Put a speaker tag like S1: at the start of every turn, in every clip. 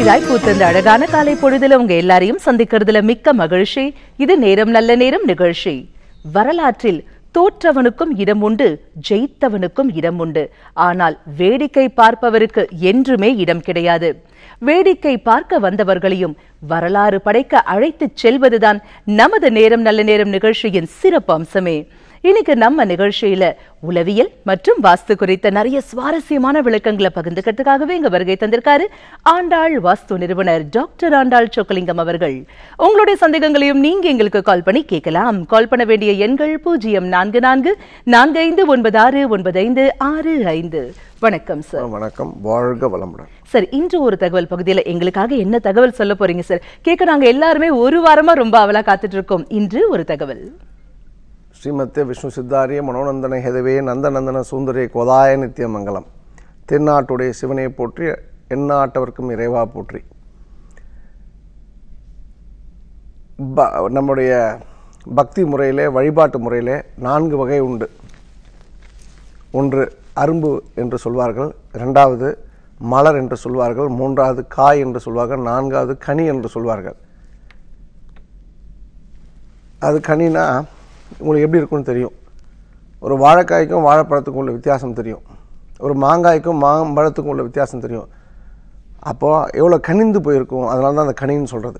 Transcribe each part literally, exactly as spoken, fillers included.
S1: புதிதாய் பூத்த அழகான காலை பொழுதுல உங்க எல்லாரையும் சந்திக்கிறதுல மிக்க மகிழ்ச்சி. இது நேரம் நல்ல நேரம் நிகழ்ச்சி. வரலாற்றில் தோற்றவனுக்கும் இடம் உண்டு, ஜெயித்தவனுக்கும் இடம் உண்டு. ஆனால் வேடிக்கை பார்ப்பவருக்கு என்றுமே இடம் கிடையாது. வேடிக்கை பார்க்க வந்தவர்களையும் வரலாறு படைக்க அழைத்துச் செல்வதுதான் நமது நேரம் நல்ல நேரம் நிகழ்ச்சியின் சிறப்பு அம்சமே. இன்னைக்கு நம்ம நிகழ்ச்சியில உளவியல் மற்றும் வாஸ்து குறித்த நிறைய சுவாரஸ்யமான விளக்கங்களை பகிர்ந்துக்கிறதுக்காகவே இங்க வருகை தந்திருக்காரு ஆண்டாள் வாஸ்து நிறுவனர் டாக்டர் ஆண்டாள் சொக்கலிங்கம் அவர்கள். உங்களுடைய சந்தேகங்களையும் நீங்க எங்களுக்கு கால் பண்ணி கேட்கலாம். கால் பண்ண வேண்டிய எண்கள் பூஜ்ஜியம் நான்கு நான்கு நான்கு ஐந்து ஒன்பது ஆறு ஒன்பது ஐந்து ஆறு ஐந்து. வணக்கம் சார்.
S2: வணக்கம், வாழ்க வளமுடன்.
S1: சார், இன்று ஒரு தகவல் பகுதியில எங்களுக்காக என்ன தகவல் சொல்ல போறீங்க சார்? கேட்க நாங்க எல்லாருமே ஒரு வாரமா ரொம்ப அவலா காத்துட்டு இருக்கோம். இன்று ஒரு தகவல்.
S2: ஸ்ரீமத்தே விஷ்ணு சித்தாரிய மனோநந்தன ஹெதவே நந்தநந்தன சுந்தரே கோதாய நித்திய மங்கலம். தென்னாட்டுடைய சிவனை போற்றி, எந்நாட்டவர்க்கும் இறைவா போற்றி. நம்முடைய பக்தி முறையிலே, வழிபாட்டு முறையிலே நான்கு வகை உண்டு. ஒன்று அரும்பு என்று சொல்வார்கள், இரண்டாவது மலர் என்று சொல்வார்கள், மூன்றாவது காய் என்று சொல்வார்கள், நான்காவது கனி என்று சொல்வார்கள். அது கனினா உங்களுக்கு எப்படி இருக்குன்னு தெரியும். ஒரு வாழைக்காய்க்கும் வாழைப்பழத்துக்கும் உள்ள வித்தியாசம் தெரியும். ஒரு மாங்காய்க்கும் மாம்பழத்துக்கும் உள்ள வித்தியாசம் தெரியும். அப்போது எவ்வளோ கனிந்து போயிருக்கும், அதனால தான் அந்த கனின்னு சொல்கிறது.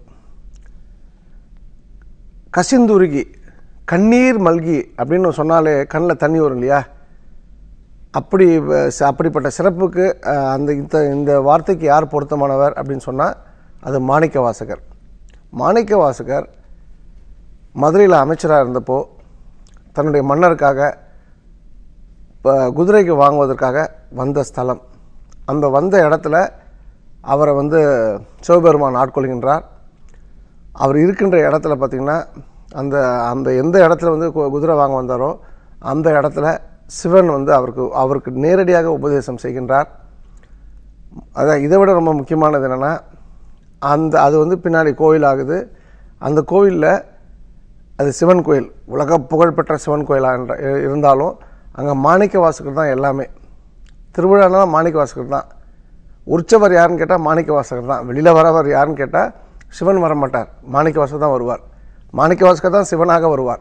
S2: கசிந்துருகி, கண்ணீர் மல்கி அப்படின்னு சொன்னாலே கண்ணில் தண்ணி வரும் இல்லையா? அப்படி அப்படிப்பட்ட சிறப்புக்கு அந்த இந்த இந்த வார்த்தைக்கு யார் பொருத்தமானவர் அப்படின்னு சொன்னால் அது மாணிக்க வாசகர். மாணிக்க வாசகர் மதுரையில் அமைச்சராக இருந்தப்போ தன்னுடைய மன்னருக்காக குதிரைக்கு வாங்குவதற்காக வந்த ஸ்தலம். அந்த வந்த இடத்துல அவரை வந்து சிவபெருமான் ஆட்கொள்கின்றார். அவர் இருக்கின்ற இடத்துல பார்த்திங்கன்னா அந்த அந்த எந்த இடத்துல வந்து குதிரை வாங்க வந்தாரோ அந்த இடத்துல சிவன் வந்து அவருக்கு அவருக்கு நேரடியாக உபதேசம் செய்கின்றார். அதான் இதை விட ரொம்ப முக்கியமானது என்னென்னா, அந்த அது வந்து பின்னாடி கோயில் ஆகுது. அந்த கோயிலில் அது சிவன் கோயில், உலக புகழ்பெற்ற சிவன் கோயிலாக இருந்தாலும் அங்கே மாணிக்க வாசகர் தான் எல்லாமே. திருவிழானாலும் மாணிக்க வாசகர் தான். உற்சவர் யாருன்னு கேட்டால் மாணிக்க வாசகர் தான். வெளியில் வரவர் யாருன்னு கேட்டால் சிவன் வர மாட்டார், மாணிக்க வாசகர் தான் வருவார். மாணிக்க வாசகர் தான் சிவனாக வருவார்.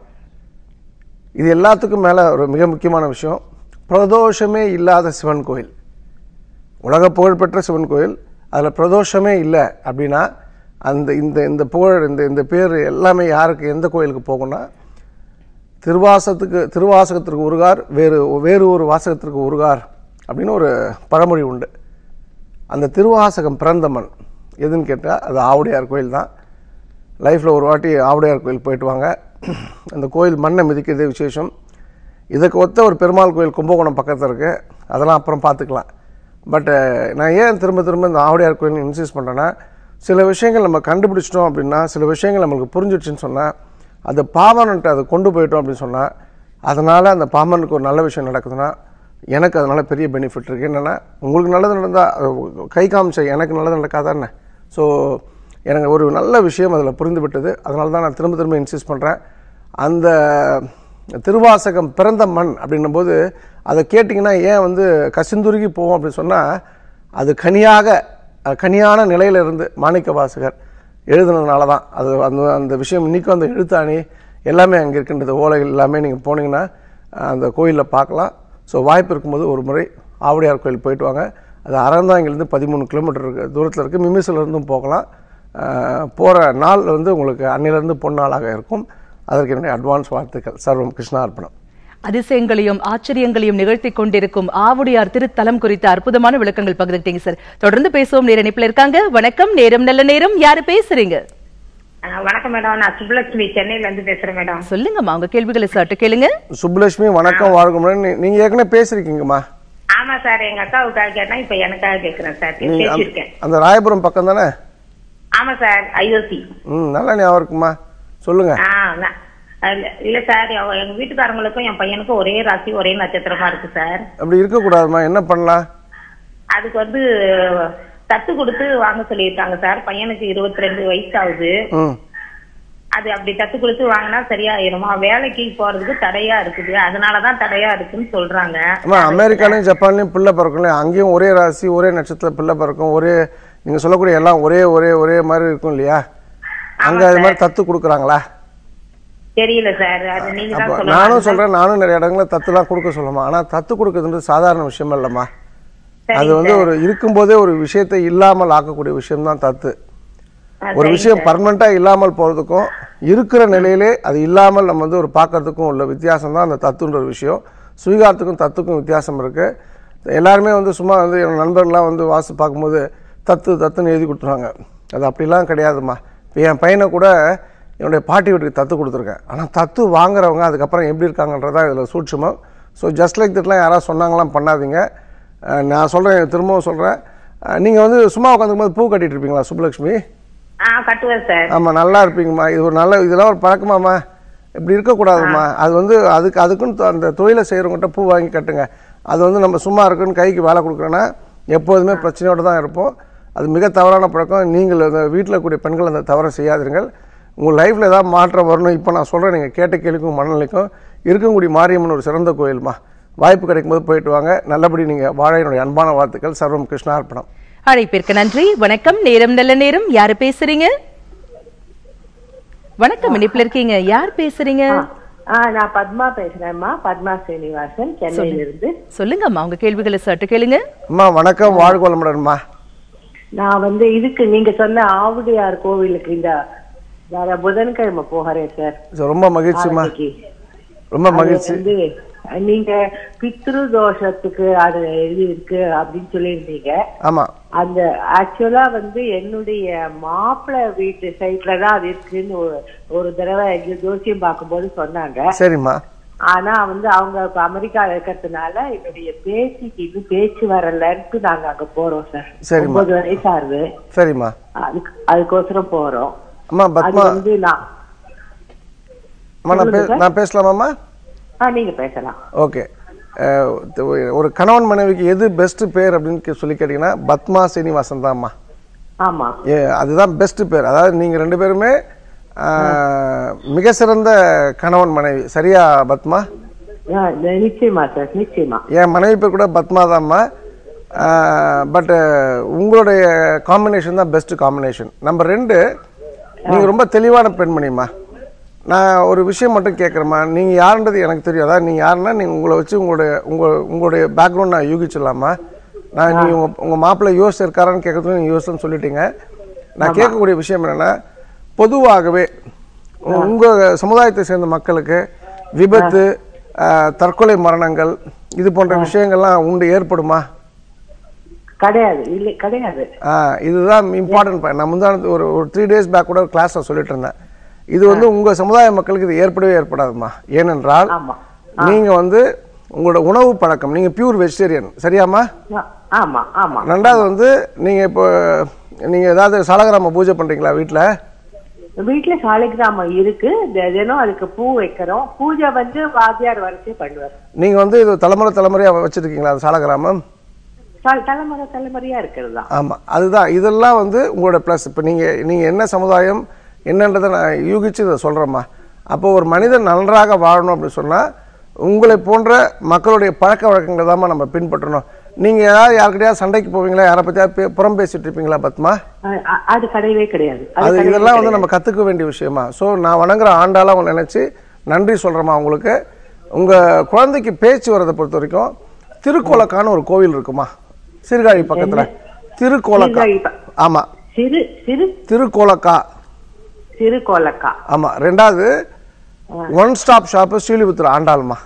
S2: இது எல்லாத்துக்கும் மேலே ஒரு மிக முக்கியமான விஷயம், பிரதோஷமே இல்லாத சிவன் கோயில், உலக புகழ்பெற்ற சிவன் கோயில், அதில் பிரதோஷமே இல்லை அப்படின்னா அந்த இந்த இந்த புகழ் இந்த இந்த பேர் எல்லாமே யாருக்கு, எந்த கோயிலுக்கு போகும்னா திருவாசகத்துக்கு திருவாசகத்திற்கு உருகார், வேறு வேறு ஒரு வாசகத்திற்கு உருகார் அப்படின்னு ஒரு பழமொழி உண்டு. அந்த திருவாசகம் பிறந்த மண் எதுன்னு கேட்டால் அது ஆவுடையார் கோயில் தான். லைஃப்பில் ஒரு வாட்டி ஆவுடையார் கோயில் போயிட்டு வாங்க. அந்த கோயில் மண்ணை மிதிக்கிறதே விசேஷம். இதுக்கு ஒத்த ஒரு பெருமாள் கோயில் கும்பகோணம் பக்கத்தில் இருக்குது, அதெல்லாம் அப்புறம் பார்த்துக்கலாம். பட்டு நான் ஏன் திரும்ப திரும்ப இந்த ஆவுடையார் கோயில் இன்சிஸ்ட் பண்ணுறேன்னா, சில விஷயங்கள் நம்ம கண்டுபிடிச்சிட்டோம் அப்படின்னா, சில விஷயங்கள் நம்மளுக்கு புரிஞ்சிடுச்சுன்னு சொன்னால், அது பாமன்ட்டு அதை கொண்டு போயிட்டோம் அப்படின்னு சொன்னால், அதனால் அந்த பாமனுக்கு ஒரு நல்ல விஷயம் நடக்குதுன்னா எனக்கு அதனால் பெரிய பெனிஃபிட் இருக்குது. என்னென்னா, உங்களுக்கு நல்லது நடந்தால் கை காமிச்ச எனக்கு நல்லது நடக்காதானே. ஸோ எனக்கு ஒரு நல்ல விஷயம் அதில் புரிந்து விட்டது. அதனால தான் நான் திரும்ப திரும்ப இன்சிஸ்ட் பண்ணுறேன். அந்த திருவாசகம் பிறந்த மண் அப்படின்னும் போது அதை கேட்டிங்கன்னா ஏன் வந்து கசிந்துருகி போவோம் அப்படின்னு சொன்னால், அது கனியாக கனியான நிலையில் இருந்து மாணிக்க வாசகர் எழுதுனதுனால தான் அது அந்த அந்த விஷயம் இன்றைக்கும் அந்த எழுத்தாணி எல்லாமே அங்கே இருக்கின்றது. ஓலைகள் எல்லாமே நீங்கள் போனீங்கன்னா அந்த கோயிலில் பார்க்கலாம். ஸோ வாய்ப்பு இருக்கும்போது ஒரு முறை ஆவுடையார் கோயில் போயிட்டு வாங்க. அது அறந்தாங்கிலேருந்து பதிமூணு கிலோமீட்டர் இருக்குது தூரத்தில் இருக்குது. மிமிசிலேருந்தும் போகலாம். போகிற நாள் வந்து உங்களுக்கு அன்னிலேருந்து பொன்னாளாக இருக்கும். அதற்கு என்னுடைய அட்வான்ஸ் வாழ்த்துக்கள். சர்வம் கிருஷ்ணா அர்ப்பணம்.
S1: அதிசயங்களையும் ஆச்சரியங்களையும் நிகழ்த்தி கொண்டிருக்கும் ஆவுடையார் திருத்தலம் குறித்த அற்புதமான விளக்கங்கள் பகிர்ந்துட்டீங்க சார். தொடர்ந்து பேசுவோம். நேர இணைப்புல இருக்காங்க. வணக்கம், நேரம் நல்ல நேரம். யாரு பேசுறீங்க?
S3: வணக்கம் மேடம், நான் சுப்புலட்சுமி சென்னையில இருந்து பேசுறேன் மேடம்.
S1: சொல்லுங்கம்மா, உங்க கேள்விகளை சார்ட்டு கேளுங்க.
S2: சுப்புலட்சுமி வணக்கம், வாழ்க்கை. நீங்க ஏற்கனவே பேசிருக்கீங்கம்மா?
S3: ஆமா சார், எங்க அக்காவுக்காக கேட்டேன், இப்ப எனக்காக கேட்கிறேன் சார். பேசிருக்கேன்.
S2: அந்த ராயபுரம் பக்கம் தானே?
S3: ஆமா சார், ஐஓசி.
S2: ம், நல்லா ஞாபகம் இருக்குமா, சொல்லுங்க.
S3: இல்ல சார், எங்க வீட்டுக்காரங்களுக்கும் என் பையனுக்கும் ஒரே ராசி ஒரே நட்சத்திரமா இருக்கு சார்.
S2: அப்படி இருக்க கூடாதுமா, என்ன பண்ணலாம்?
S3: அதுக்கு வந்து தத்து கொடுத்து வாங்க சொல்லியிருக்காங்க சார். பையனுக்கு இருபத்தி ரெண்டு வயசு ஆகுது. அது அப்படி தத்து கொடுத்து வாங்கினா சரியாயிருமா? வேலைக்கு போறதுக்கு தடையா இருக்குது, அதனாலதான் தடையா இருக்குன்னு சொல்றாங்க.
S2: அமெரிக்காலையும் ஜப்பான்லயும் பிள்ளை பிறக்கும், அங்கேயும் ஒரே ராசி ஒரே நட்சத்திரம் பிள்ளை பிறக்கும், ஒரே நீங்கள் சொல்லக்கூடிய எல்லாம் ஒரே ஒரே ஒரே மாதிரி இருக்கும் இல்லையா? அங்கே அது மாதிரி தத்து கொடுக்குறாங்களா?
S3: தெரியல சார், அது நீங்க தான் சொல்லணும்.
S2: நானும் சொல்கிறேன், நானும் நிறைய இடங்களில் தத்துலாம் கொடுக்க சொல்லுமா. ஆனால் தத்து கொடுக்குறதுன்றது சாதாரண விஷயம் இல்லைம்மா. அது வந்து ஒரு இருக்கும்போதே ஒரு விஷயத்தை இல்லாமல் ஆக்கக்கூடிய விஷயம்தான் தத்து. ஒரு விஷயம் பர்மனெண்ட்டாக இல்லாமல் போகிறதுக்கும் இருக்கிற நிலையிலே அது இல்லாமல் நம்ம வந்து ஒரு பார்க்கறதுக்கும் உள்ள வித்தியாசம் தான் அந்த தத்துன்ற ஒரு விஷயம். சுவீகாரத்துக்கும் தத்துக்கும் வித்தியாசம் இருக்குது. எல்லாருமே வந்து சும்மா வந்து என் நண்பர்கள்லாம் வந்து வாசி பார்க்கும்போது தத்து தத்துன்னு எழுதி கொடுத்துருவாங்க. அது அப்படிலாம் கிடையாதுமா. இப்போ என் பையனை கூட என்னுடைய பாட்டி வீட்டுக்கு தத்து கொடுத்துருக்கேன். ஆனால் தத்து வாங்குறவங்க அதுக்கப்புறம் எப்படி இருக்காங்கன்றதான் இதில் சூட்சமம். ஸோ ஜஸ்ட் லைக் தட்லாம் யாராவது சொன்னாங்களாம் பண்ணாதீங்க. நான் சொல்கிறேன், திரும்பவும் சொல்கிறேன், நீங்கள் வந்து சும்மா உட்காந்துக்கும் போது பூ கட்டிட்டு இருப்பீங்களா சுப்புலட்சுமி? ஆமாம், நல்லா இருப்பீங்கம்மா. இது ஒரு நல்ல இதெல்லாம் ஒரு பழக்கமாம்மா. இப்படி இருக்கக்கூடாதும்மா. அது வந்து அதுக்கு அதுக்குன்னு அந்த தொழிலை செய்கிறவங்ககிட்ட பூ வாங்கி கட்டுங்க. அது வந்து நம்ம சும்மா இருக்குன்னு கைக்கு வேலை கொடுக்குறோன்னா எப்போதுமே பிரச்சனையோடு தான் இருப்போம். அது மிக தவறான பழக்கம். நீங்கள் அந்த வீட்டில் கூடிய பெண்கள் அந்த தவறை செய்யாதீர்கள். உங்கள் லைஃப்பில் ஏதாவது மாற்றம் வரணும். இப்போ நான் சொல்கிறேன், நீங்கள் கேட்ட கேள்விக்கும் மனநிலைக்கும் இருக்கக்கூடிய மாரியம்மன் ஒரு சிறந்த கோயில்மா. வாய்ப்பு கிடைக்கும் போது போயிட்டு வாங்க. நல்லபடி நீங்கள் வாழ என்னுடைய அன்பான வாழ்த்துக்கள். சர்வம் கிருஷ்ணார்ப்பணம்.
S1: அழைப்பிற்கு நன்றி. வணக்கம். நேரம் நல்ல நேரம். யாரு பேசுறீங்க? வணக்கம், இணைப்பில் இருக்கீங்க. யார் பேசுறீங்க?
S4: நான் பத்மா பேசுறேன்மா. பத்மா ஸ்ரீனிவாசன், சென்னையில இருந்து.
S1: சொல்லுங்கம்மா, உங்க கேள்விகளை சற்று கேளுங்க.
S2: அம்மா வணக்கம், வாழ்க வளமுடன்மா.
S4: நான் வந்து இதுக்கு நீங்க சொன்ன ஆவுடையார் கோவிலுக்கு இந்த வர புதன்கிழமை போகிறேன் சார்.
S2: ரொம்ப மகிழ்ச்சிமா, ரொம்ப மகிழ்ச்சி.
S4: நீங்க பித்ரு தோஷத்துக்கு அது எழுதி இருக்கு அப்படின்னு சொல்லியிருந்தீங்க.
S2: ஆமா,
S4: அந்த ஆக்சுவலா வந்து என்னுடைய மாப்பிள்ளை வீட்டு சைட்ல தான் அது இருக்குன்னு ஒரு தடவை ஜோசியம் பார்க்கும்போது சொன்னாங்க.
S2: சரிம்மா.
S4: ஆனா வந்து அவங்க அமெரிக்கால இருக்கிறதுனால என்னுடைய பேச்சுக்கு இது பேச்சு வரலன்ட்டு நாங்க அங்க போறோம் சார். ஒன்பது வயசு ஆகுது.
S2: சரிம்மா,
S4: அதுக்கு அதுக்கோசரம் போறோம்.
S2: அம்மா பத்மா வந்து நான் நான் பேசலாமாம்மா?
S4: நீங்க பேசலாம்.
S2: ஓகே. ஒரு கணவன் மனைவிக்கு எது பெஸ்ட் பேர் அப்படின்னு சொல்லி கேட்டீங்கன்னா பத்மா சீனிவாசன் தான்மா.
S4: ஆமா,
S2: அதுதான் பெஸ்ட் பேர். அதாவது நீங்க ரெண்டு பேருமே மிக சிறந்த கணவன் மனைவி. சரியா பத்மா?
S4: நிச்சயமா சார், நிச்சயமா.
S2: என் மனைவி பேர் கூட பத்மா தான்மா. பட் உங்களுடைய காம்பினேஷன் தான் பெஸ்ட் காம்பினேஷன். நம்பர் ரெண்டு, நீங்க ரொம்ப தெளிவான பெண்மணிமா. நான் ஒரு விஷயம் மட்டும் கேட்குறேம்மா, நீங்கள் யாருன்றது எனக்கு தெரியும். அதாவது நீங்கள் யாருன்னா நீங்கள் உங்களை வச்சு உங்களுடைய உங்கள் உங்களுடைய பேக்ரவுண்ட் நான் யூகிச்சிடலாமா? நான் நீங்கள் உங்கள் உங்கள் மாப்பிள்ளை யூஎஸ் இருக்காரான்னு கேட்கறதுக்கு நீங்கள் யூஎஸ்ன்னு சொல்லிட்டீங்க. நான் கேட்கக்கூடிய விஷயம் என்னென்னா, பொதுவாகவே உங்கள் சமுதாயத்தை சேர்ந்த மக்களுக்கு விபத்து, தற்கொலை மரணங்கள் இது போன்ற விஷயங்கள்லாம் உண்டு ஏற்படுமா?
S4: கிடையாது, இல்லை கிடையாது.
S2: ஆ இதுதான் இம்பார்ட்டன்ட். நான் முந்தான ஒரு ஒரு த்ரீ டேஸ் பேக் கூட கிளாஸில் சொல்லிட்டு இருந்தேன். இது வந்து உங்க சமுதாய மக்களுக்கு இது ஏற்படவே ஏற்படாதுமா. ஏனென்றால் நீங்க வந்து உங்களோட உணவு பழக்கம், நீங்க பியூர் வெஜிடேரியன். சரியாமா?
S4: ஆமா ஆமா.
S2: ரெண்டாவது வந்து நீங்க இப்போ நீங்க ஏதாவது சாலகிராம பூஜை பண்றீங்களா வீட்டுல?
S4: வீட்டுல சாலகிராமம் இருக்கு, தினம் அதுக்கு பூ வைக்கிறோம். பூஜை வந்து வாத்தியார் வரைக்கும் பண்ணுவார்.
S2: நீங்க வந்து இது தலைமுறை தலைமுறையா வச்சிருக்கீங்களா அந்த சாலகிராமம்?
S4: தலைமுறை தலைமுறையா இருக்கிறதா?
S2: ஆமா, அதுதான். இதெல்லாம் வந்து உங்களோட பிளஸ். இப்ப நீங்க நீங்க என்ன சமுதாயம் என்னன்றதை நான் யூகிச்சு இதை சொல்கிறேம்மா. அப்போ ஒரு மனிதன் நன்றாக வாழணும் அப்படின்னு சொன்னால் உங்களை போன்ற மக்களுடைய பழக்க வழக்கங்களை தான் நம்ம பின்பற்றணும். நீங்கள் ஏதாவது யாருக்கிட்டையாவது சண்டைக்கு போவீங்களா? யாரை பற்றியா புறம் பேசிட்டு இருப்பீங்களா பத்மா?
S4: அது கிடையவே கிடையாது.
S2: அது இதெல்லாம் வந்து நம்ம கற்றுக்க வேண்டிய விஷயமா. ஸோ நான் வணங்குற ஆண்டாலாம் அவங்க நினச்சி நன்றி சொல்கிறேம்மா உங்களுக்கு. உங்கள் குழந்தைக்கு பேச்சு வரதை பொறுத்த வரைக்கும் திருக்கோலக்கான ஒரு கோவில் இருக்குமா சீர்காழி பக்கத்தில்? திருக்கோலக்கா. ஆமாம், திருக்கோலக்கா.
S4: திருக்கோலக்கா.
S2: ஆமா. ரெண்டாவது ஒன் ஸ்டாப் ஷாப் ஸ்ரீலிபுத்தூர் ஆண்டாள்மா.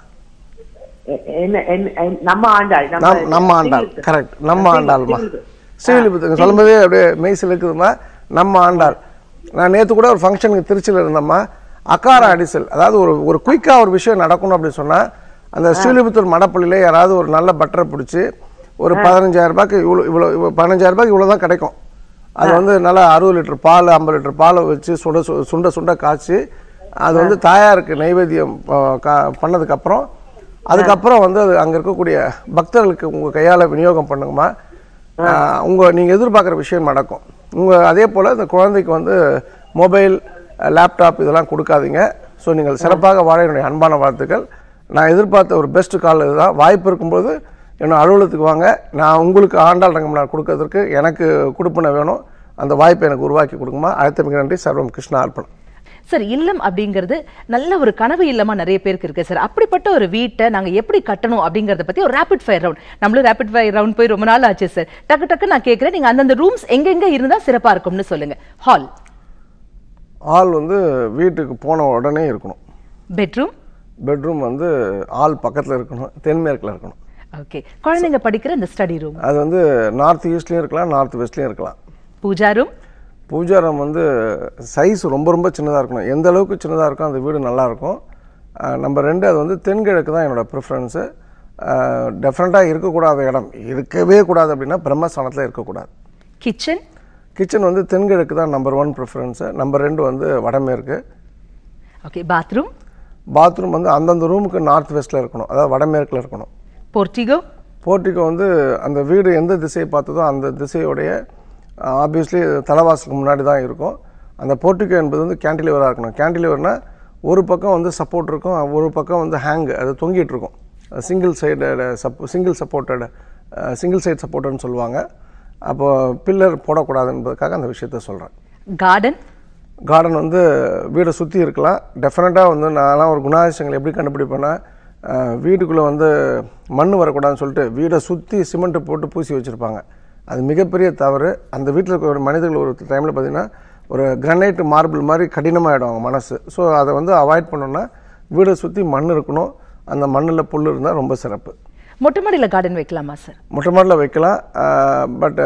S4: நம்ம ஆண்டாள்.
S2: நம்ம ஆண்டாள், கரெக்ட். நம்ம ஆண்டாள்மா. ஸ்ரீலிபுத்தூர் சொல்லும்போதே அப்படியே மெய்சில் இருக்குதுமா. நம்ம ஆண்டாள். நான் நேற்று கூட ஒரு ஃபங்க்ஷனுக்கு திருச்சியில் இருந்தேம்மா. அக்கார அடிசல், அதாவது ஒரு ஒரு குயிக்காக ஒரு விஷயம் நடக்கணும் அப்படின்னு சொன்னால் அந்த ஸ்ரீலிபுத்தூர் மடப்பள்ளியில் யாராவது ஒரு நல்ல பட்டரை பிடிச்சி ஒரு பதினஞ்சாயிரம் ரூபாய்க்கு இவ்வளோ இவ்வளோ பதினஞ்சாயிரம் ரூபாய்க்கு இவ்வளோ தான் கிடைக்கும். அது வந்து நல்லா அறுபது லிட்டர் பால் ஐம்பது லிட்டர் பாலை வச்சு சுட சுண்ட சுண்ட காய்ச்சி அது வந்து தாயாருக்கு நைவேத்தியம் பண்ணதுக்கப்புறம் அதுக்கப்புறம் வந்து அது அங்கே இருக்கக்கூடிய பக்தர்களுக்கு உங்கள் கையால் விநியோகம் பண்ணுங்கம்மா. உங்கள் நீங்கள் எதிர்பார்க்குற விஷயம் நடக்கும். உங்கள் அதே போல் இந்த குழந்தைக்கு வந்து மொபைல், லேப்டாப் இதெல்லாம் கொடுக்காதீங்க. ஸோ நீங்கள் சிறப்பாக வாழ என்னுடைய அன்பான வாழ்த்துக்கள். நான் எதிர்பார்த்த ஒரு பெஸ்ட் கால் இதுதான். வாய்ப்பு இருக்கும்போது என்னோட அலுவலகத்துக்கு வாங்க, நான் உங்களுக்கு ஆண்டாள் ரங்கமனார் கொடுக்கறதுக்கு எனக்கு கொடுப்பன வேணும், அந்த வாய்ப்பை எனக்கு உருவாக்கி கொடுக்குமா. அழைத்தமைக்கு நன்றி. சர்வம் கிருஷ்ணா அர்ப்பணம்.
S1: சார், இல்லம் அப்படிங்கிறது நல்ல ஒரு கனவு இல்லமா நிறைய பேருக்கு இருக்கு சார். அப்படிப்பட்ட ஒரு வீட்டை நாங்க எப்படி கட்டணும் அப்படிங்கறத பத்தி ஒரு ரேபிட் ஃபயர் ரவுண்ட், நம்மளும் ரேபிட் ஃபயர் ரவுண்ட் போய் ரொம்ப நாள் ஆச்சு சார். டக்கு டக்கு நான் கேட்கிறேன், நீங்க அந்தந்த ரூம்ஸ் எங்க எங்க இருந்தா சிறப்பா இருக்கும்னு சொல்லுங்க. ஹால்
S2: ஹால் வந்து வீட்டுக்கு போன உடனே இருக்கணும்.
S1: பெட்ரூம்
S2: பெட்ரூம் வந்து ஹால் பக்கத்தில் இருக்கணும், தென்மேற்கில் இருக்கணும்.
S1: ஓகே. குழந்தைங்க படிக்கிற இந்த ஸ்டடி ரூம்
S2: அது வந்து நார்த் ஈஸ்ட்லயும் இருக்கலாம், நார்த் வெஸ்ட்லயும் இருக்கலாம்.
S1: பூஜா ரூம்
S2: பூஜா ரூம் வந்து சைஸ் ரொம்ப ரொம்ப சின்னதாக இருக்கணும். எந்த அளவுக்கு சின்னதாக இருக்கும் அந்த வீடு நல்லாயிருக்கும். நம்பர் ரெண்டு, அது வந்து தென்கிழக்கு தான் என்னோடய ப்ரிஃபரன்ஸு. டெஃபினட்டாக இருக்கக்கூடாத இடம், இருக்கவே கூடாது அப்படின்னா பிரம்மஸ்தானத்தில் இருக்கக்கூடாது.
S1: கிச்சன்
S2: கிச்சன் வந்து தென்கிழக்கு தான் நம்பர் ஒன் ப்ரிஃபரன்ஸு. நம்பர் ரெண்டு வந்து வடமேற்கு.
S1: ஓகே. பாத்ரூம்
S2: பாத்ரூம் வந்து அந்தந்த ரூமுக்கு நார்த் வெஸ்ட்டில் இருக்கணும், அதாவது வடமேற்கில் இருக்கணும்.
S1: போர்ட்டிகோ
S2: போர்ட்டிகோ வந்து அந்த வீடு எந்த திசையை பார்த்ததோ அந்த திசையோடைய ஆப்வியஸ்லி தலைவாசலுக்கு முன்னாடி தான் இருக்கும். அந்த போர்ட்டிகோ என்பது வந்து கேண்டிலிவராக இருக்கணும். கேண்டிலிவர்னால் ஒரு பக்கம் வந்து சப்போர்ட் இருக்கும், ஒரு பக்கம் வந்து ஹேங், அது தொங்கிட்டு இருக்கும். Single side sub single supported single side சப்போர்ட்டட்னு சொல்லுவாங்க. அப்போது பில்லர் போடக்கூடாது என்பதுக்காக அந்த விஷயத்த சொல்கிறேன்.
S1: கார்டன்
S2: கார்டன் வந்து வீடை சுற்றி இருக்கலாம். டெஃபினட்டாக வந்து நான்லாம் ஒரு குணாதிசயங்கள் எப்படி கண்டுபிடிப்பேன்னா, வீட்டுக்குள்ளே வந்து மண் வரக்கூடாதுன்னு சொல்லிட்டு வீடை சுற்றி சிமெண்ட்டு போட்டு பூசி வச்சுருப்பாங்க. அது மிகப்பெரிய தவறு. அந்த வீட்டில் இருக்கிற ஒரு மனிதர்கள் ஒரு டைமில் பார்த்திங்கன்னா ஒரு கிரானைட் மார்பிள் மாதிரி கடினமாகிடும் அவங்க மனசு. ஸோ அதை வந்து அவாய்ட் பண்ணோன்னா வீடை சுற்றி மண் இருக்கணும், அந்த மண்ணில் புல் இருந்தால் ரொம்ப சிறப்பு.
S1: மொட்டை மாடியில் கார்டன் வைக்கலாமா சார்?
S2: மொட்டை மாடியில் வைக்கலாம். பட்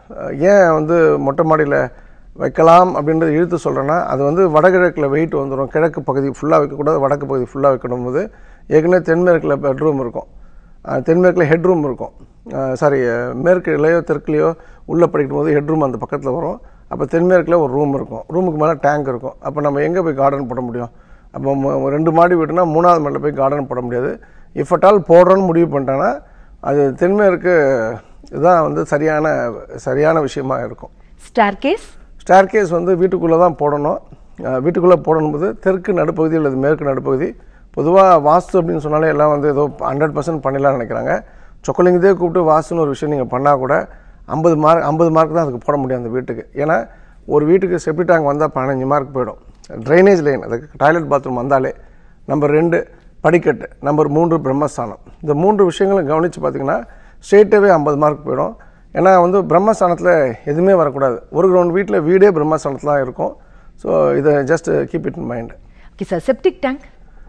S2: ஏன் வந்து மொட்டை மாடியில் வைக்கலாம் அப்படின்றது இழுத்து சொல்கிறேன்னா, அது வந்து வடகிழக்கில் வெயிட் வந்துடும். கிழக்கு பகுதி ஃபுல்லாக வைக்கக்கூடாது, வடக்கு பகுதி ஃபுல்லாக வைக்கணும் போது ஏற்கனவே தென்மேற்கில் பெட்ரூம் இருக்கும், தென்மேற்கில் ஹெட்ரூம் இருக்கும். சாரி மேற்குலையோ தெற்குலையோ உள்ளே படிக்கும் போது ஹெட்ரூம் அந்த பக்கத்தில் வரும். அப்போ தென்மேற்கில் ஒரு ரூம் இருக்கும், ரூமுக்கு மேலே டேங்க் இருக்கும். அப்போ நம்ம எங்கே போய் கார்டன் போட முடியும்? அப்போ ரெண்டு மாடி வீடுனா மூணாவது மாடியில் போய் கார்டன் போட முடியாது. இஃப் அட் ஆல் போடுறோன்னு முடிவு பண்ணிட்டாங்கன்னா அது தென்மேற்கு இதுதான் வந்து சரியான சரியான விஷயமா இருக்கும்.
S1: ஸ்டேர்கேஸ்
S2: ஸ்டேர்கேஸ் வந்து வீட்டுக்குள்ளே தான் போடணும். வீட்டுக்குள்ளே போடணும்போது தெற்கு நடுப்பகுதி அல்லது மேற்கு நடுப்பகுதி. பொதுவாக வாஸ்து அப்படின்னு சொன்னாலே எல்லாம் வந்து ஏதோ ஹண்ட்ரட் பர்சன்ட் பண்ணிடலாம்னு நினைக்கிறாங்க. சொக்கலிங்கத்தே கூப்பிட்டு வாஸ்துன்னு ஒரு விஷயம் நீங்கள் பண்ணால் கூட ஐம்பது மார்க் ஐம்பது மார்க் தான் அதுக்கு போட முடியும் அந்த வீட்டுக்கு. ஏன்னா ஒரு வீட்டுக்கு செப்டி டேங்க் வந்தால் பதினஞ்சு மார்க் போயிடும். ட்ரைனேஜ் லைன், அதுக்கு டாய்லெட் பாத்ரூம் வந்தாலே. நம்பர் ரெண்டு படிக்கட்டு, நம்பர் மூன்று பிரம்மஸ்தானம். இந்த மூன்று விஷயங்களும் கவனித்து பார்த்தீங்கன்னா ஸ்ட்ரெயிட்டாகவே ஐம்பது மார்க் போயிடும். ஏன்னா வந்து பிரம்மஸ்தானத்தில் எதுவுமே வரக்கூடாது. ஒரு கிரவுண்ட் வீட்டில் வீடே பிரம்மஸ்தானத்தில் தான் இருக்கும். ஸோ இதை just keep it in mind.
S1: Okay sir. Septic tank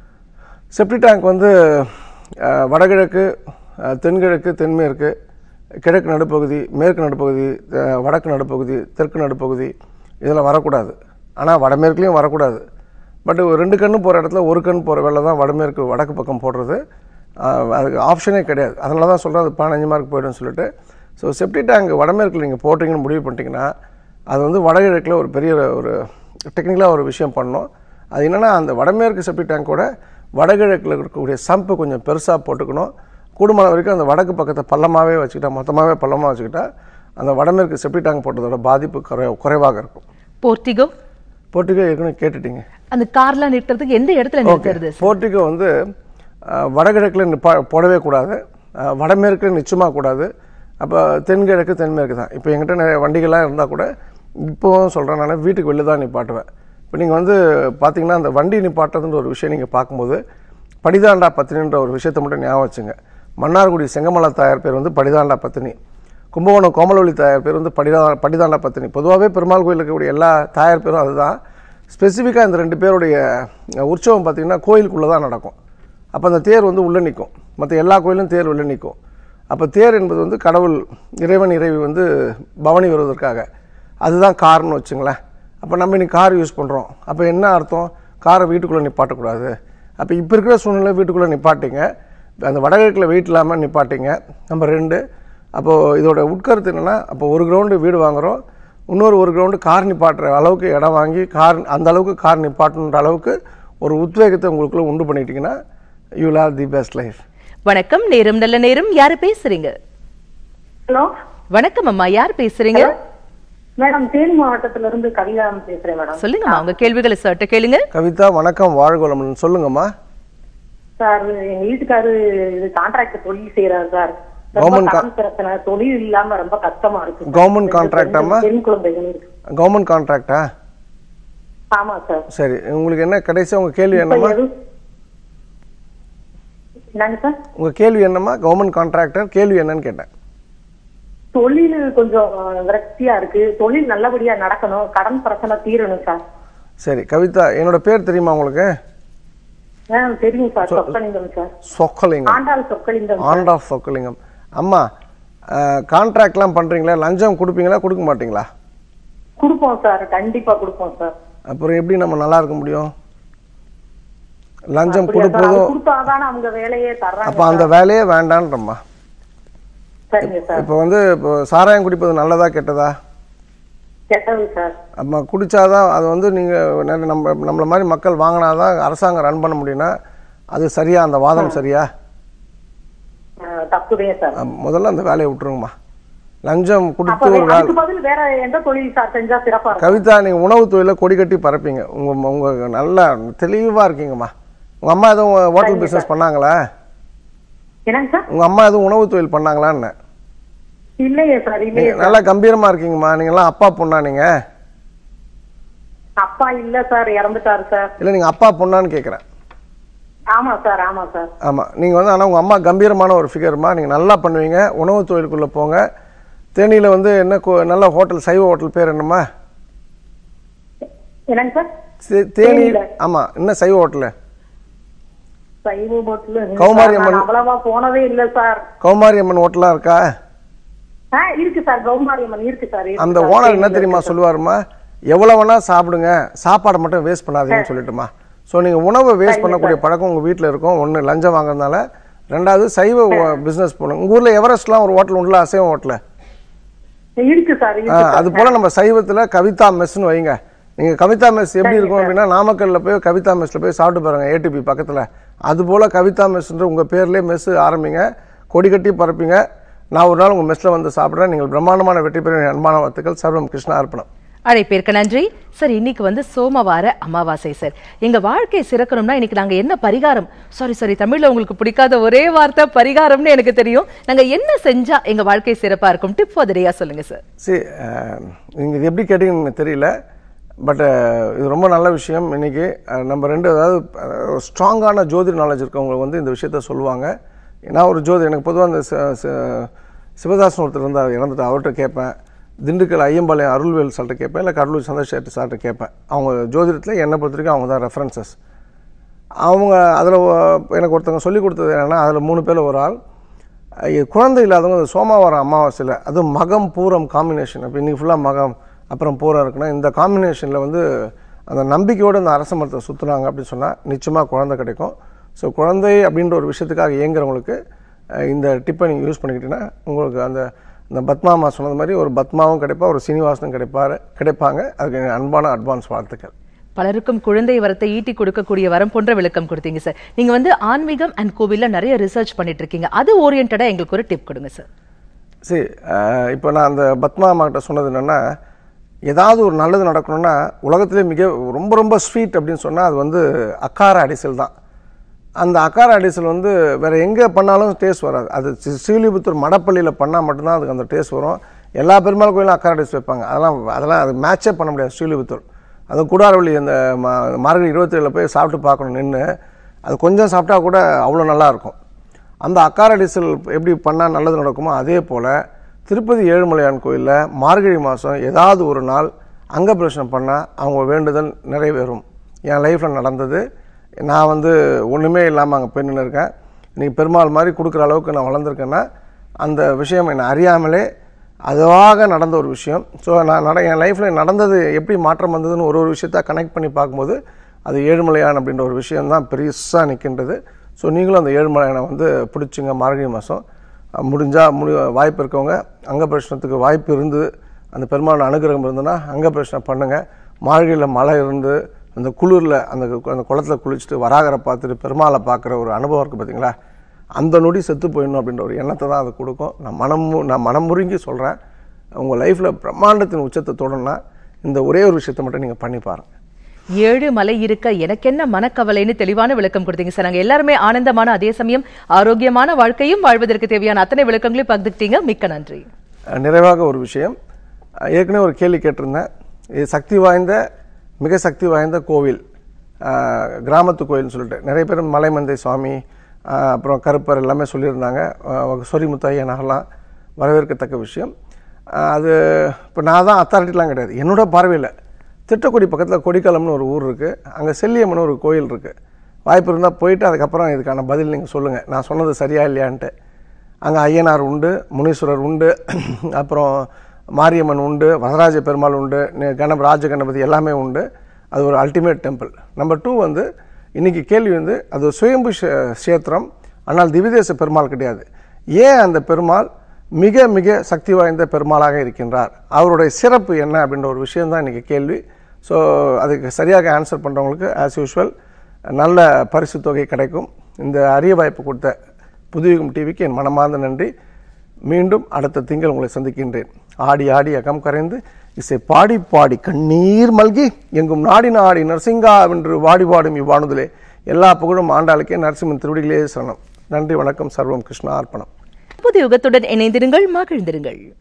S2: septic tank வந்து வடகிழக்கு, தென்கிழக்கு, தென்மேற்கு, கிழக்கு நடுப்பகுதி, மேற்கு நடுப்பகுதி, வடக்கு நடுப்பகுதி, தெற்கு நடுப்பகுதி இதில் வரக்கூடாது. ஆனால் வடமேற்குலேயும் வரக்கூடாது. பட் ஒரு ரெண்டு கண்ணு போகிற இடத்துல ஒரு கண் போகிற வேலை தான் வடமேற்கு வடக்கு பக்கம் போடுறது. அதுக்கு ஆப்ஷனே கிடையாது. அதனால தான் சொல்கிறேன் அது பதினஞ்சு மார்க் போய்டுன்னு சொல்லிட்டு. ஸோ செப்டி டேங்க் வடமேற்கில் நீங்கள் போட்டிங்கன்னு முடிவு பண்ணிட்டீங்கன்னா அது வந்து வடகிழக்கில் ஒரு பெரிய ஒரு டெக்னிக்கலாக ஒரு விஷயம் பண்ணணும். அது என்னென்னா அந்த வடமேற்கு செப்டி டேங்கோட வடகிழக்கில் இருக்கக்கூடிய சம்பு கொஞ்சம் பெருசாக போட்டுக்கணும். கூடுமான வரைக்கும் அந்த வடக்கு பக்கத்தை பள்ளமாகவே வச்சுக்கிட்டா, மொத்தமாகவே பள்ளமாக வச்சுக்கிட்டா அந்த வடமேற்கு செப்டி டேங்க் போட்டதோட பாதிப்பு குறை குறைவாக இருக்கும்.
S1: போர்ட்டிகோ
S2: போர்ட்டிகோ ஏற்கனவே கேட்டுட்டீங்க.
S1: அந்த கார்லாம் நிறுத்துறதுக்கு எந்த இடத்துல நிறுத்துறது?
S2: போர்ட்டிகோ வந்து வடகிழக்கில் நிப்பா போடவே கூடாது, வடமேற்கில் நிச்சயமாக கூடாது. அப்போ தென்கிழக்கு தென்மேற்கு தான். இப்போ என்கிட்ட நிறைய வண்டிகள்லாம் இருந்தால் கூட இப்போவும் சொல்கிறேன், நான் வீட்டுக்கு வெளில தான் நிப்பாட்டுவேன். இப்போ நீங்கள் வந்து பார்த்தீங்கன்னா அந்த வண்டி நிப்பாட்டுறதுன்ற ஒரு விஷயம் நீங்கள் பார்க்கும்போது படிதாண்டா பத்தினின்ற ஒரு விஷயத்தை மட்டும் ஞாபகம் வச்சுங்க. மன்னார்குடி செங்கமலா தாயார் பேர் வந்து படிதாண்டா பத்தினி, கும்பகோணம் கோமலவள்ளி தாயார் பேர் வந்து படிதா படிதாண்டா பத்தினி. பொதுவாகவே பெருமாள் கோயில் இருக்கக்கூடிய எல்லா தாயார் பேரும் அதுதான். ஸ்பெசிஃபிக்காக இந்த ரெண்டு பேருடைய உற்சவம் பார்த்திங்கன்னா கோயிலுக்குள்ளே தான் நடக்கும். அப்போ அந்த தேர் வந்து உள்ளே நிற்கும், மற்ற எல்லா கோயிலும் தேர் உள்ளே நிற்கும். அப்போ தேர் என்பது வந்து கடவுள் இறைவன் இறைவி வந்து பவனி வருவதற்காக, அதுதான் கார்னு வச்சுங்களேன். அப்போ நம்ம இன்னைக்கு கார் யூஸ் பண்ணுறோம். அப்போ என்ன அர்த்தம்? காரை வீட்டுக்குள்ளே நிப்பாட்டக்கூடாது. அப்போ இப்போ இருக்கிற சூழ்நிலை வீட்டுக்குள்ளே நிப்பாட்டிங்க, அந்த வடகிழக்கில் வெயிட் இல்லாமல் நிப்பாட்டிங்க. நம்பர் ரெண்டு, அப்போது இதோட உட்கருத்து என்னென்னா, அப்போ ஒரு கிரவுண்டு வீடு வாங்குகிறோம், இன்னொரு ஒரு கிரவுண்டு கார் நிப்பாட்டுற அளவுக்கு இடம் வாங்கி கார் அந்த அளவுக்கு கார் நிப்பாட்டுன்ற அளவுக்கு ஒரு உத்வேகத்தை உங்களுக்குள்ளே உண்டு பண்ணிட்டீங்கன்னா you will have the best life.
S1: வணக்கம், நேரம் நல்ல நேரம். யாரு பேசுறீங்க?
S5: ஹலோ,
S1: வணக்கம் அம்மா, யார் பேசுறீங்க?
S5: மேடம், தேனி மாவட்டத்துல இருந்து கவிதா பேசுறேன் மேடம்.
S1: சொல்லுங்கம்மா, உங்க கேள்விகளை சட்ட கேளுங்க.
S2: கவிதா வணக்கம், வாழ்கோளம். சொல்லுங்கம்மா.
S5: சார், எங்க வீட்டுக்காரு இது கான்ட்ராக்ட் தொழில் செய்யறாரு சார்.
S2: கவர்மெண்ட்
S5: பிரச்சனை, தொழில் இல்லாம ரொம்ப கஷ்டமா இருக்கு.
S2: கவர்மெண்ட் கான்ட்ராக்டாமா?
S5: பெண் குழந்தைகள் இருக்கு.
S2: கவர்மெண்ட் கான்ட்ராக்டா?
S5: ஆமா சார்.
S2: சரி, உங்களுக்கு என்ன கடைசியா உங்க கேள்வி என்னமா?
S5: என்னங்க சார்
S2: உங்க கேள்வி என்னமா? கவர்மெண்ட் கான்ட்ராக்டர் கேள்வி என்னன்னு கேட்டேன்.
S5: தொழில் கொஞ்சம் விரக்தியா இருக்கு, தொழில் நல்லபடியா நடக்கணும், கடன் பிரச்சனை தீரணும் சார்.
S2: சரி கவிதா, என்னோட பேர் தெரியுமா உங்களுக்கு?
S5: தெரியும் சார். சொக்கலிங்கம் சார்.
S2: சொக்கலிங்கம்.
S5: ஆண்டாள் சொக்கலிங்கம்.
S2: ஆண்டாள் சொக்கலிங்கம். அம்மா, கான்ட்ராக்ட்லாம் பண்றீங்களா? லஞ்சம் கொடுப்பீங்களா கொடுக்க மாட்டீங்களா?
S5: கொடுப்போம் சார், கண்டிப்பா கொடுப்போம் சார்.
S2: அப்புறம் எப்படி நம்ம நல்லா இருக்க முடியும்? லஞ்சம் கொடுப்பதும்
S5: கொடுத்தாதான் அவங்க வேலையே தர்றாங்க.
S2: அப்ப அந்த வேலையே வேண்டான்றம்மா.
S5: சரிங்க சார்.
S2: இப்போ வந்து இப்போ சாராயம் குடிப்பது நல்லதா கெட்டதா?
S5: கெட்டது சார்.
S2: அம்மா, குடிச்சாதான் அது வந்து நீங்க நம்ம நம்மள மாதிரி மக்கள் வாங்கினாதான் அரசாங்கம் ரன் பண்ண முடியும்னா அது சரியா? அந்த வாதம் சரியா?
S5: தப்புதே சார்.
S2: முதல்ல அந்த வேலையை விட்டுருங்கம்மா. லஞ்சம் கொடுத்து ஒரு
S5: அதுக்கு பதில் வேற எந்த தொழில் சார் செஞ்சா சிறப்பா இருக்கும்?
S2: கவிதா, நீங்க உணவு தொழில கொடி கட்டி பரப்பீங்க. உங்க உங்க நல்லா தெளிவா இருக்கீங்கம்மா. உங்க அம்மா எதுவும் ஹோட்டல் பிசினஸ் பண்ணாங்களா?
S5: என்னங்க சார்?
S2: உங்க அம்மா எதுவும் உணவு தொழில் பண்ணாங்களான்னு?
S5: இல்லையே சார். இல்லையே.
S2: நல்லா கம்பீரமா இருக்கீங்கம்மா. நீங்க எல்லாம் அப்பா பொண்ணா? நீங்க
S5: அப்பா இல்ல சார், இறந்துட்டாரு சார்.
S2: இல்ல, நீங்க அப்பா பொண்ணான்னு கேக்குறேன்.
S5: ஆமா சார். ஆமா சார்.
S2: ஆமா, நீங்க வந்து ஆனா உங்க அம்மா கம்பீரமான ஒரு ஃபிகர்மா. நீங்க நல்லா பண்ணுவீங்க. உணவு தொழிலுக்குள்ள போங்க. தேனியில வந்து என்ன நல்ல ஹோட்டல், சைவ ஹோட்டல் பேர் என்னம்மா?
S5: என்னங்க சார்?
S2: தேனியில. ஆமா, என்ன சைவ ஹோட்டல்?
S5: சைவ ஹோட்டல்
S2: கௌமாரி அம்மன்.
S5: அவ்வளவா போனதே இல்ல சார்.
S2: கௌமாரி அம்மன் ஹோட்டலா இருக்கா?
S5: இருக்கு சார். கௌமாரி அம்மன் இருக்கு சார்.
S2: அந்த ஓனர் என்ன தெரியுமா சொல்லுவாருமா? எவ்வளவு வேணா சாப்பிடுங்க, சாப்பாடை மட்டும் வேஸ்ட் பண்ணாதீங்கன்னு சொல்லிட்டுமா. ஸோ நீங்க உணவை வேஸ்ட் பண்ணக்கூடிய பழக்கம் உங்க வீட்டில் இருக்கும். ஒன்று லஞ்சம் வாங்குறதுனால, ரெண்டாவது சைவ பிசினஸ் போகணும். உங்க ஊர்ல எவரெஸ்ட்லாம் ஒரு ஹோட்டல் உண்டுல, அசைவ ஹோட்டல்
S5: இருக்கு சார்.
S2: அது போல நம்ம சைவத்துல கவிதா மெஸ்ன்னு வைங்க. நீங்க கவிதா மெஸ் எப்படி இருக்கும் அப்படின்னா, நாமக்கல்ல போய் கவிதா மெஸ்ல போய் சாப்பிட்டு பாருங்க, ஏடிபி பக்கத்துல. அது போல கவிதா மெஸ்ன்ற உங்க பேர்லயே மெஸ் ஆரம்பிங்க, கொடி கட்டி பரப்பிங்க. நான் ஒரு நாள் உங்க மெஸ்ல வந்து சாப்பிடுறேன். நீங்கள் பிரம்மாண்டமான வெற்றி பெற அன்பான வாழ்த்துக்கள். சர்வம் கிருஷ்ணா அர்ப்பணம்.
S1: அழைப்பிற்கு நன்றி சார். இன்னைக்கு வந்து சோமவார அமாவாசை சார். எங்க வாழ்க்கை சிறக்கணும்னா இன்னைக்கு நாங்க என்ன பரிகாரம், சாரி சாரி தமிழ்ல உங்களுக்கு பிடிக்காத ஒரே வார்த்தை பரிகாரம்னு எனக்கு தெரியும். நாங்க என்ன செஞ்சா எங்க வாழ்க்கை சிறப்பா இருக்கும்? டிப் ஃபாதரையா சொல்லுங்க சார்.
S2: சரி, நீங்க இது எப்படி கேட்டீங்கன்னு தெரியல, பட் இது ரொம்ப நல்ல விஷயம். இன்னைக்கு நம்ம ரெண்டு, அதாவது ஸ்ட்ராங்கான ஜோதிட நாலேஜ் இருக்கவங்க வந்து இந்த விஷயத்த சொல்லுவாங்க. நான் ஒரு ஜோதி, எனக்கு பொதுவாக அந்த சிவதாசன் ஒருத்தர் இருந்தால் இறந்துட்டு அவர்கிட்ட கேட்பேன். திண்டுக்கல் ஐயம்பாளையம் அருள்வேல் சார்ட்ட கேட்பேன், இல்லை கடலூர் சந்திரசேகர் சார்ட்ட கேட்பேன். அவங்க ஜோதிடத்தில் என்னை பொறுத்த வரைக்கும் அவங்க தான் ரெஃபரன்சஸ். அவங்க அதில் எனக்கு ஒருத்தவங்க சொல்லிக் கொடுத்தது என்னென்னா, அதில் மூணு பேர் ஒரு ஆள் குழந்தை இல்லாதவங்க சோமவாரம் அமாவாசையில், அதுவும் மகம் பூரம் காம்பினேஷன். அப்போ இன்றைக்கி ஃபுல்லாக மகம் அப்புறம் பூரம் இருக்குன்னா, இந்த காம்பினேஷனில் வந்து அந்த நம்பிக்கையோடு அந்த அரச மரத்தை சுற்றுனாங்க அப்படின்னு சொன்னால் நிச்சயமாக குழந்தை கிடைக்கும். ஸோ குழந்தை அப்படின்ற ஒரு விஷயத்துக்காக இயங்குறவங்களுக்கு இந்த டிப்பை நீங்கள் யூஸ் பண்ணிக்கிட்டீங்கன்னா உங்களுக்கு அந்த இந்த பத்மாமா சொன்னது மாதிரி ஒரு பத்மாவும் கிடைப்பா, ஒரு சீனிவாசனும் கிடைப்பாரு கிடைப்பாங்க. அதுக்கு அன்பான அட்வான்ஸ் வாழ்த்துக்கள்.
S1: பலருக்கும் குழந்தை வரத்தை ஈட்டி கொடுக்கக்கூடிய வரம் போன்ற விளக்கம் கொடுத்தீங்க சார். நீங்க வந்து ஆன்மீகம் அண்ட் கோவில்ல நிறைய ரிசர்ச் பண்ணிட்டு இருக்கீங்க, அது ஓரியன்டா எங்களுக்கு ஒரு டிப் கொடுங்க சார்.
S2: சரி, இப்போ நான் அந்த பத்மாமா கிட்ட சொன்னது என்னன்னா, ஏதாவது ஒரு நல்லது நடக்கணும்னா உலகத்திலே மிக ரொம்ப ரொம்ப ஸ்வீட் அப்படின்னு சொன்னால் அது வந்து அக்கார அடிசல் தான். அந்த அக்கார அடிசல் வந்து வேற எங்கே பண்ணாலும் டேஸ்ட் வராது. அது ஸ்ரீலிபுத்தூர் மடப்பள்ளியில் பண்ணால் மட்டும்தான் அதுக்கு அந்த டேஸ்ட் வரும். எல்லா பெருமாள் கோயிலும் அக்கார அடிசல் வைப்பாங்க, அதெல்லாம் அதெல்லாம் அது மேட்சே பண்ண முடியாது ஸ்ரீலிபுத்தூர். அது கூடாரவள்ளி அந்த மார்கழி இருபத்தி ஏழில் போய் சாப்பிட்டு பார்க்கணும் நின்று, அது கொஞ்சம் சாப்பிட்டா கூட அவ்வளோ நல்லாயிருக்கும். அந்த அக்கார அடிசல் எப்படி பண்ணால் நல்லது நடக்குமோ அதே போல் திருப்பதி ஏழுமலையான் கோயிலில் மார்கழி மாதம் ஏதாவது ஒரு நாள் அங்க பிரதட்சணம் பண்ணால் அவங்க வேண்டுதல் நிறைவேறும். என் லைஃப்பில் நடந்தது. நான் வந்து ஒன்றுமே இல்லாமல் அங்கே போய் நின்று இருக்கேன். இன்றைக்கி பெருமாள் மாதிரி கொடுக்குற அளவுக்கு நான் வளர்ந்துருக்கேன்னா அந்த விஷயம் என்னை அறியாமலே அதுவாக நடந்த ஒரு விஷயம். ஸோ நான் நட என் லைஃப்பில் நடந்தது எப்படி மாற்றம் வந்ததுன்னு ஒரு ஒரு விஷயத்த கனெக்ட் பண்ணி பார்க்கும்போது அது ஏழுமலையான் அப்படின்ற ஒரு விஷயம்தான் பெருசாக நிற்கின்றது. ஸோ நீங்களும் அந்த ஏழுமலையானை வந்து பிடிச்சிங்க. மார்கழி மாதம் முடிஞ்சால் முடி வாய்ப்பு இருக்கவங்க அங்க பிரதட்சணத்துக்கு வாய்ப்பு இருந்து அந்த பெருமாள் அனுகிரகம் இருந்ததுன்னா அங்க பிரதட்சணம் பண்ணுங்கள். மார்கழியில் மழை இருந்து அந்த குளிரில் அந்த அந்த குளத்தில் குளிச்சுட்டு வராகரை பார்த்துட்டு பெருமாளை பார்க்குற ஒரு அனுபவம் இருக்குது பார்த்தீங்களா, அந்த நொடி செத்து போயிடணும் அப்படின்ற ஒரு எண்ணத்தை தான் அது கொடுக்கும். நான் மனம் நான் மனம் முருங்கி சொல்கிறேன், உங்கள் லைஃப்பில் பிரம்மாண்டத்தின் உச்சத்தை தொடரணும்னா இந்த ஒரே ஒரு விஷயத்தை மட்டும் நீங்கள் பண்ணி பாருங்கள்.
S1: ஏழு மலை இருக்க எனக்கு என்ன மனக்கவலைன்னு தெளிவான விளக்கம் கொடுத்தீங்க சார். நாங்க எல்லாருமே ஆனந்தமான அதே சமயம் ஆரோக்கியமான வாழ்க்கையும் வாழ்வதற்கு தேவையான அத்தனை விளக்கங்களையும் பகிர்ந்துக்கிட்டீங்க. மிக்க நன்றி.
S2: நிறைவாக ஒரு விஷயம், ஏற்கனவே ஒரு கேள்வி கேட்டிருந்தேன். இது சக்தி வாய்ந்த மிக சக்தி வாய்ந்த கோவில், கிராமத்து கோயில்னு சொல்லிட்டு நிறைய பேர் மலைமந்தை சுவாமி அப்புறம் கருப்பர் எல்லாமே சொல்லியிருந்தாங்க. சொரிமுத்து ஐயனாகலாம் வரவேற்கத்தக்க விஷயம். அது இப்போ நான் தான் அத்தாரிட்டிலாம் கிடையாது, என்னோட பார்வையில் திட்டக்குடி பக்கத்தில் கொடிக்காலம்னு ஒரு ஊர் இருக்குது, அங்கே செல்லியம்மன் ஒரு கோயில் இருக்குது. வாய்ப்பு இருந்தால் போயிட்டு அதுக்கப்புறம் இதுக்கான பதில் நீங்கள் சொல்லுங்கள், நான் சொன்னது சரியா இல்லையான்ட்டு. அங்கே ஐயனார் உண்டு, முனீஸ்வரர் உண்டு, அப்புறம் மாரியம்மன் உண்டு, வரராஜ பெருமாள் உண்டு, கணப ராஜ கணபதி எல்லாமே உண்டு. அது ஒரு அல்டிமேட் டெம்பிள். நம்பர் டூ வந்து இன்றைக்கி கேள்வி வந்து அது சுயம்பு கஷேத்திரம், ஆனால் திவ்யதேச பெருமாள் கிடையாது. ஏன் அந்த பெருமாள் மிக மிக சக்தி வாய்ந்த பெருமாளாக இருக்கின்றார், அவருடைய சிறப்பு என்ன அப்படின்ற ஒரு விஷயம்தான் இன்றைக்கி கேள்வி. ஸோ அதுக்கு சரியாக ஆன்சர் பண்ணுறவங்களுக்கு ஆஸ் யூஷுவல் நல்ல பரிசு தொகை கிடைக்கும். இந்த அரிய வாய்ப்பு கொடுத்த புதுயுகம் டிவிக்கு என் மனமார்ந்த நன்றி. மீண்டும் அடுத்த திங்கள் உங்களை சந்திக்கின்றேன். ஆடி ஆடி அகம் கரைந்து இசை பாடி பாடி கண்ணீர் மல்கி எங்கும் நாடி நாடி நரசிங்கா வென்று வாடி பாடும் இவ்வாணுதலே எல்லா புகழும் ஆண்டாளுக்கே, நரசிம்மன் திருவடிகளே சரணம். நன்றி, வணக்கம். சர்வம் கிருஷ்ணா அர்ப்பணம்.
S1: புது யுகத்துடன் இணைந்திருங்கள், மகிழ்ந்திருங்கள்.